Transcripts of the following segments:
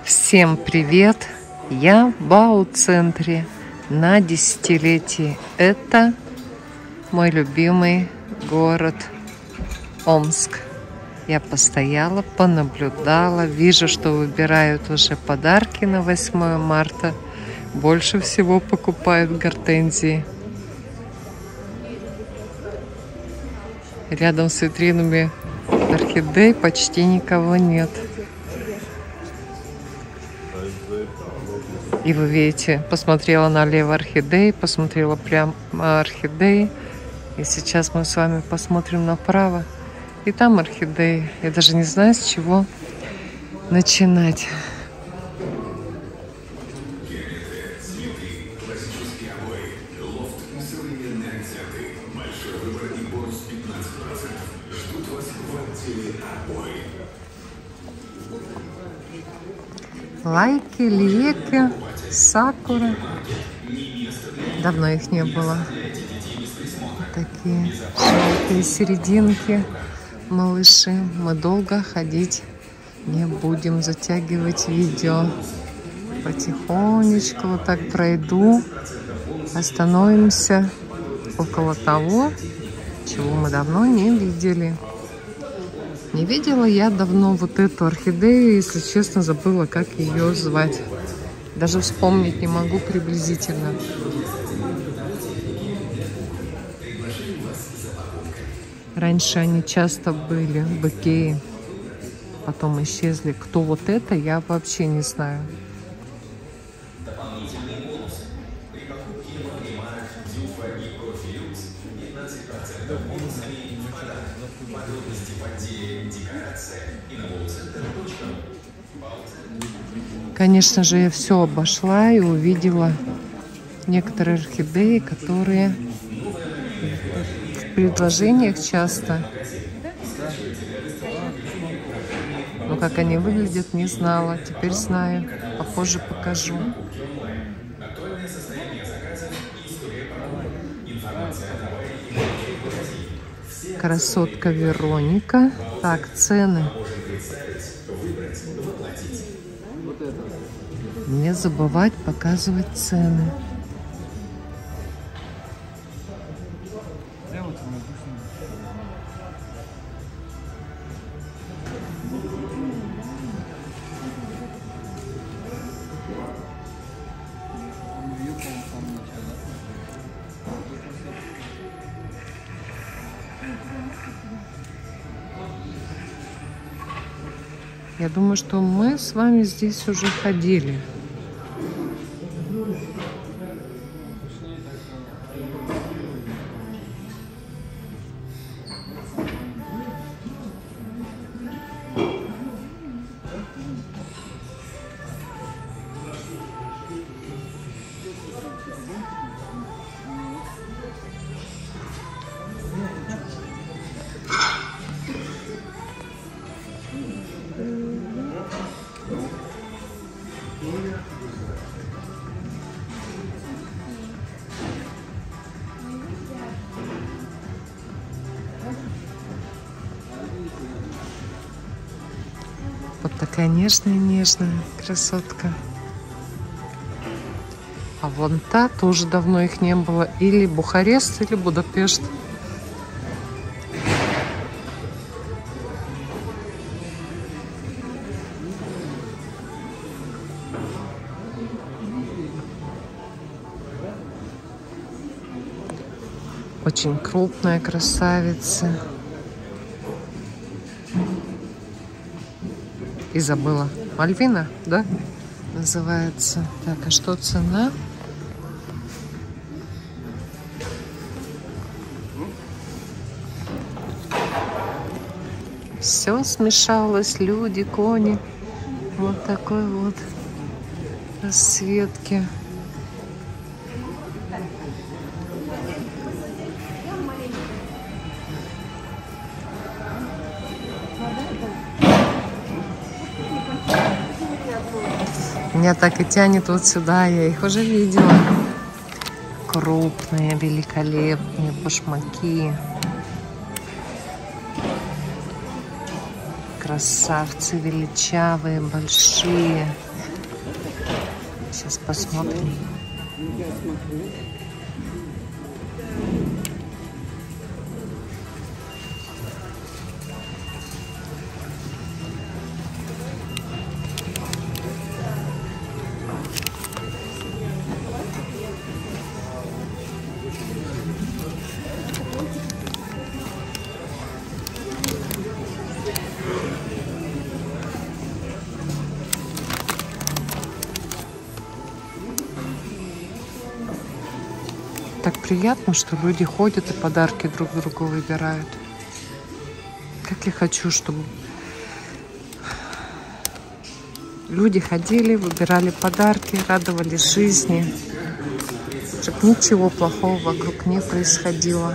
Всем привет! Я в Бау-центре на десятилетии. Это мой любимый город Омск. Я постояла, понаблюдала, вижу, что выбирают уже подарки на 8 марта. Больше всего покупают гортензии. Рядом с витринами орхидей почти никого нет. И вы видите, посмотрела налево орхидеи, посмотрела прямо орхидеи. И сейчас мы с вами посмотрим направо. И там орхидеи. Я даже не знаю, с чего начинать. Лайки, лиеки, сакуры. Давно их не было. Такие желтые серединки, малыши. Мы долго ходить не будем, затягивать видео. Потихонечку вот так пройду. Остановимся около того, чего мы давно не видели. Не видела я давно вот эту орхидею, если честно, забыла, как ее звать. Даже вспомнить не могу приблизительно. Раньше они часто были в Икее, потом исчезли. Кто вот это, я вообще не знаю. Конечно же, я все обошла и увидела некоторые орхидеи, которые в предложениях часто. Но как они выглядят, не знала. Теперь знаю. Попозже покажу. Красотка Вероника. Так, цены. Не забывать показывать цены. Я думаю, что мы с вами здесь уже ходили. Вот такая нежная красотка. А вон та тоже давно их не было. Или Бухарест, или Будапешт. Очень крупная красавица. И забыла. Мальвина, да? Называется. Так, а что цена? Все смешалось. Люди, кони. Вот такой вот расцветки. Меня так и тянет вот сюда, я их уже видела. Крупные, великолепные башмаки. Красавцы величавые, большие. Сейчас посмотрим. Так приятно, что люди ходят и подарки друг другу выбирают. Как я хочу, чтобы люди ходили, выбирали подарки, радовались жизни, чтобы ничего плохого вокруг не происходило.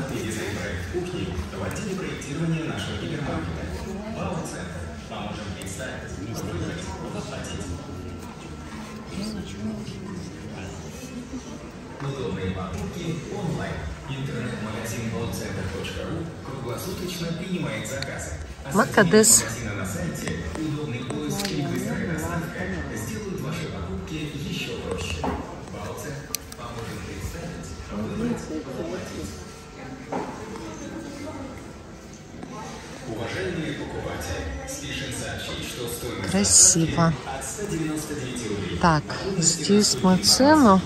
Удобные покупки онлайн. Интернет-магазин ballcenter.ru круглосуточно принимает заказы. Макадес. Магазина на сайте, удобный поиск и быстрая доставка сделают ваши покупки еще проще. Ballcenter поможет представить, выбрать. Уважаемые покупатели, спешим сообщить, что стоимость Красиво. от 199 рублей. Так, здесь мы цену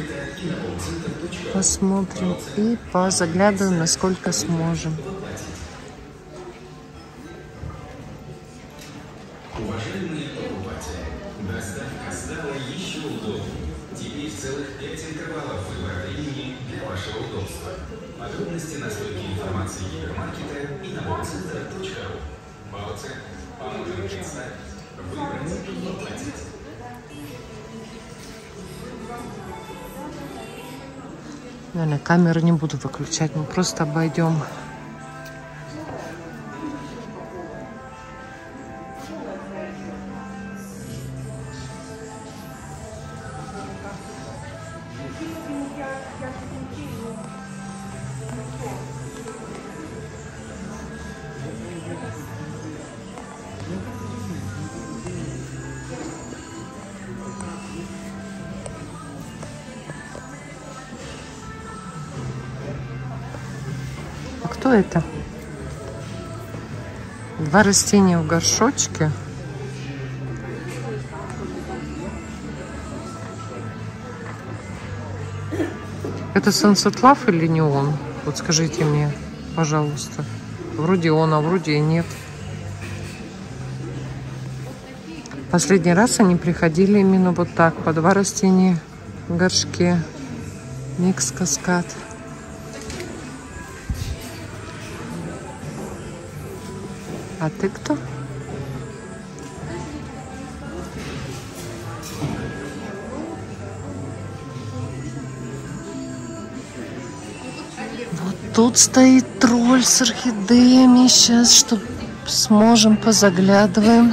посмотрим и позаглядываем, насколько сможем. Уважаемые покупатели, доставка стала еще удобнее. Теперь целых 5 интервалов выбора времени для вашего удобства. Подробности на стойке информации гипермаркета и на ballcenter.ru. Ballcenter поможет представить, выбрать и оплатить. Наверное, камеру не буду выключать, мы просто обойдем. Кто это? Два растения в горшочке. Это Sunset Love или не он? Вот скажите мне, пожалуйста. Вроде он, а вроде и нет. Последний раз они приходили именно вот так, по два растения в горшке. Микс Каскад. А ты кто? Вот тут стоит тролль с орхидеями. Сейчас, что сможем, позаглядываем.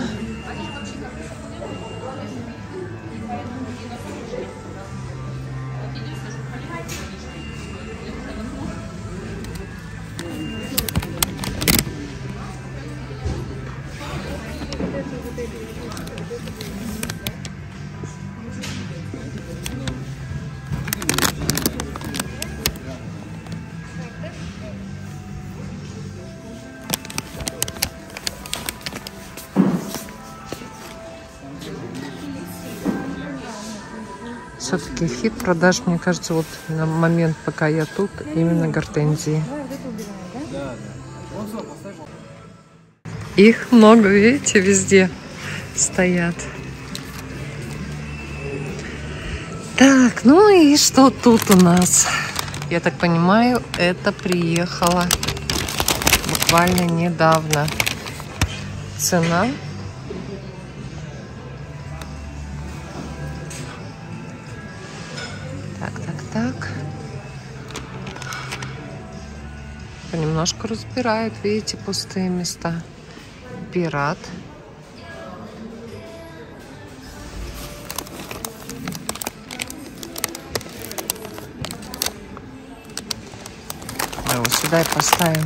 Все-таки хит продаж, мне кажется, вот на момент, пока я тут, именно гортензии. Их много, видите, везде стоят. Так, ну и что тут у нас? Я так понимаю, это приехало буквально недавно. Цена. Так. Понемножку разбирают, видите, пустые места. Пират. Мы его сюда и поставим.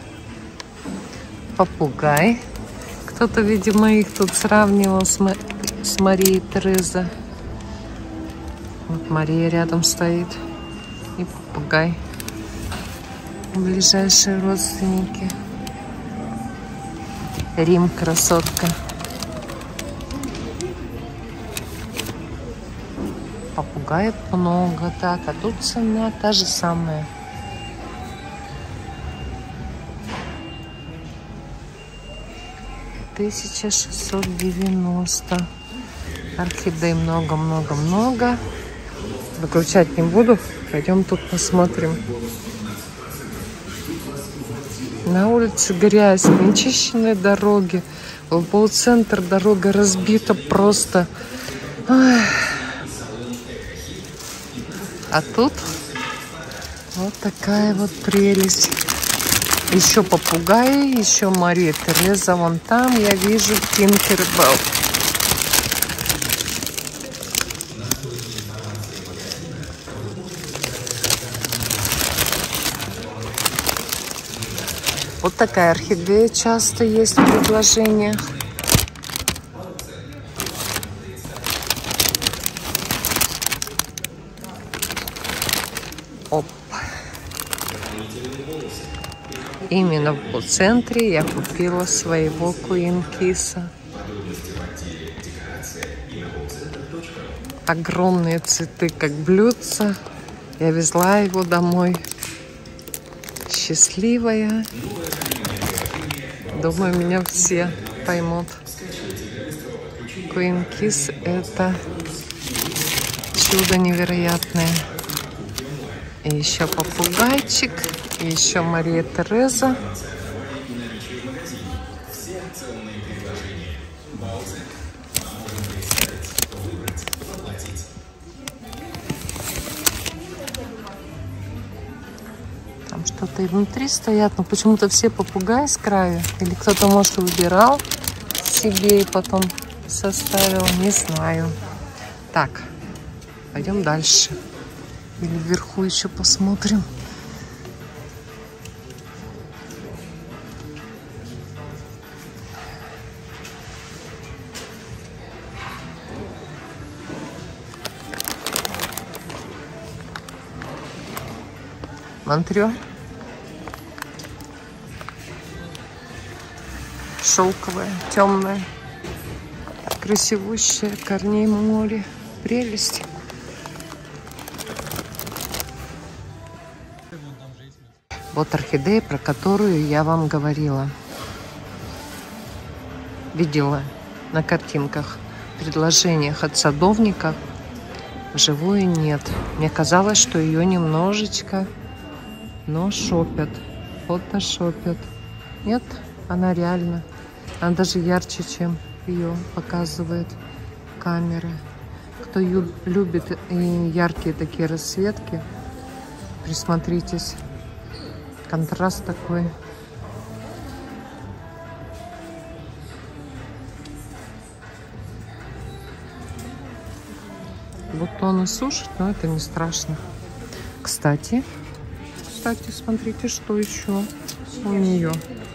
Попугай. Кто-то, видимо, их тут сравнивал с с Марией Терезой. Вот Мария рядом стоит. И попугай. Ближайшие родственники. Рим, красотка. Попугаев много. Так, а тут цена та же самая. $1690. Орхидей много-много-много. Выключать не буду. Пойдем тут посмотрим. На улице грязь, нечищенные дороги. В полцентр дорога разбита просто. Ой. А тут вот такая вот прелесть. Еще попугаи, еще Мария Тереза. Вон там я вижу Тинкербелл. Вот такая орхидея часто есть в предложениях. Оп. Именно в центре я купила своего куинкиса. Огромные цветы, как блюдца. Я везла его домой. Счастливая. Думаю, меня все поймут. Куинкис — это чудо невероятное. И еще попугайчик, и еще Мария Тереза. Там что-то и внутри стоят, но почему-то все попугаи с краю. Или кто-то, может, выбирал себе и потом составил, не знаю. Так, пойдем дальше. Или вверху еще посмотрим. Монтрё. Шелковая, темная, красивущая, корней море. Прелесть. Вот орхидея, про которую я вам говорила. Видела на картинках, предложениях от садовников. Вживую нет. Мне казалось, что ее немножечко, но шопят, фотошопят. Нет, она реально. Она даже ярче, чем ее показывает камера. Кто любит яркие такие расцветки, присмотритесь. Контраст такой. Бутоны сушат, но это не страшно. Кстати, смотрите, что еще у нее.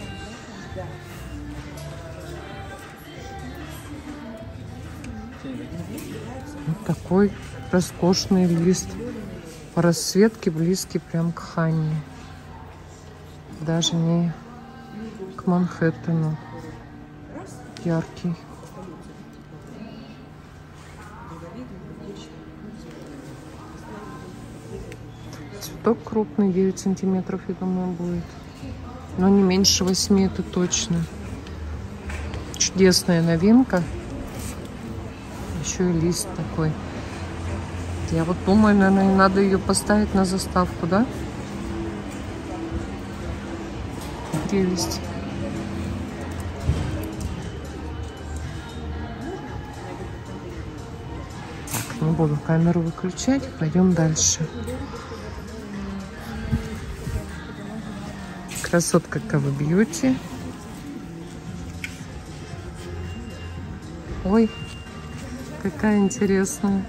Вот такой роскошный лист. По расцветке близкий прям к Ханне. Даже не к Манхэттену. Яркий. Цветок крупный, 9 сантиметров, я думаю, будет. Но не меньше 8, это точно. Чудесная новинка. Еще и лист такой. Я вот думаю, наверное, надо ее поставить на заставку, да? Прелесть. Так, не буду камеру выключать. Пойдем дальше. Красотка Кава Бьюти. Ой, какая интересная.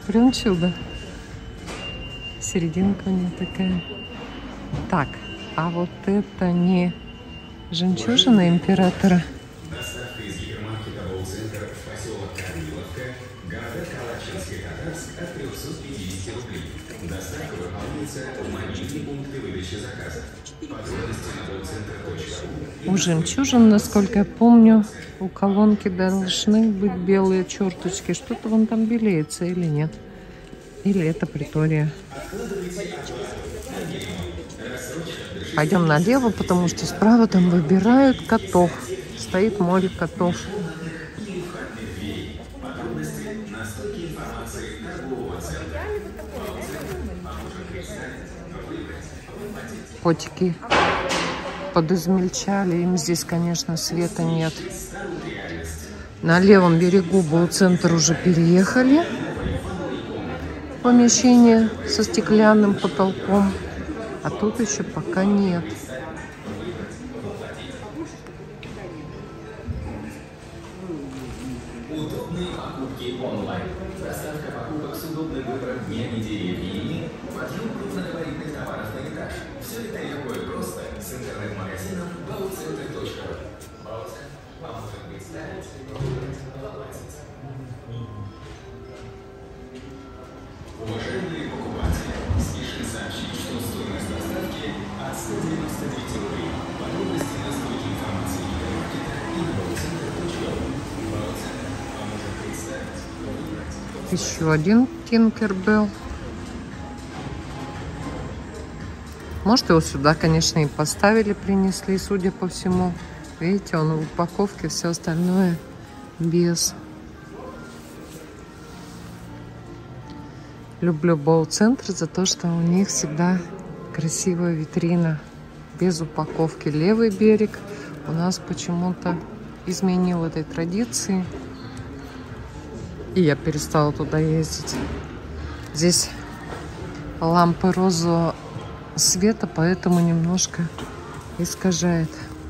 Прям чудо. Серединка у нее такая. Так, а вот это не жемчужина императора? Доставка из гипермаркета Боу-центр в поселок Корниловка, города Калачинск и Татарск от 350 рублей. Доставка выполняется в мобильные пункты выдачи заказа. Подробности на bow-center.ru. У жемчужин, насколько я помню, у колонки должны быть белые черточки. Что-то вон там белеется или нет? Или это притория? Пойдем налево, потому что справа там выбирают котов. Стоит море котов. Котики подизмельчали, им здесь, конечно, света нет. На левом берегу Боу-центр уже переехали. Помещение со стеклянным потолком. А тут еще пока нет. Удобные покупки онлайн. Доставка покупок с удобным выбором дня, недели и времени. Подъем крупногабаритных товаров на этаж. Все это легко и просто с интернет-магазином bow-center.ru. Боу-центр поможет представить Уважаемые покупатели, спешим сообщить, что стоимость доставки от 199 рублей. Подробности на стойке информации гипермаркета и на bow-center.ru. Боу-центр поможет представить выбрать. Еще один Tinkerbell. Может, его сюда, конечно, и поставили, принесли, судя по всему. Видите, он в упаковке, все остальное без. Люблю Боу-центр за то, что у них всегда красивая витрина. Без упаковки. Левый берег у нас почему-то изменил этой традиции. И я перестала туда ездить. Здесь лампы розового света, поэтому немножко искажает.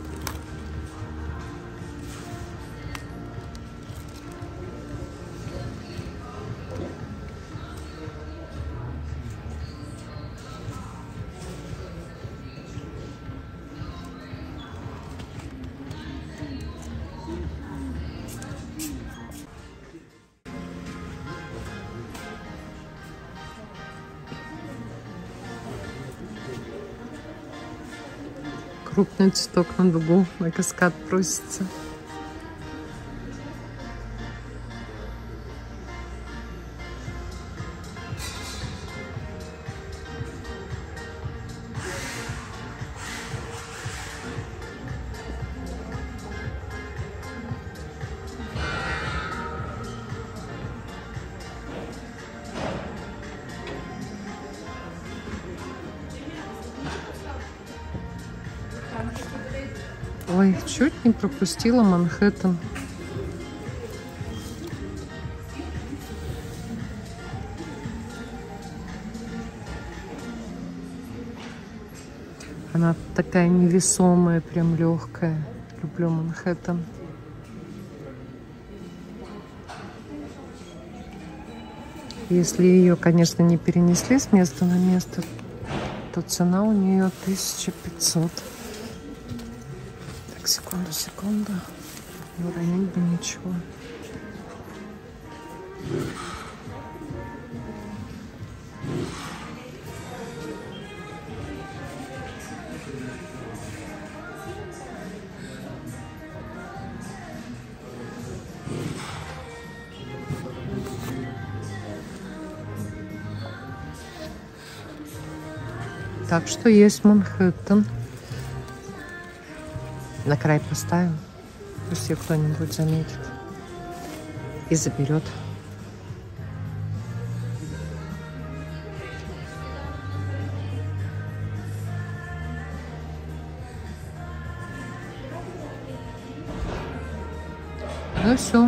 Крупный цветок на дугу, на каскад просится. Ой, чуть не пропустила Манхэттен. Она такая невесомая, прям легкая. Люблю Манхэттен. Если ее, конечно, не перенесли с места на место, то цена у нее 1500. Так, секунду. Не уронить бы ничего. Так что есть Манхэттен. На край поставим. Пусть ее кто-нибудь заметит и заберет. Ну все.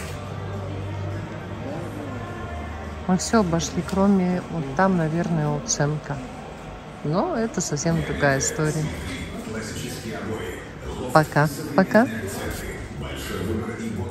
Мы все обошли, кроме вот там, наверное, уценка. Но это совсем другая история. Пока.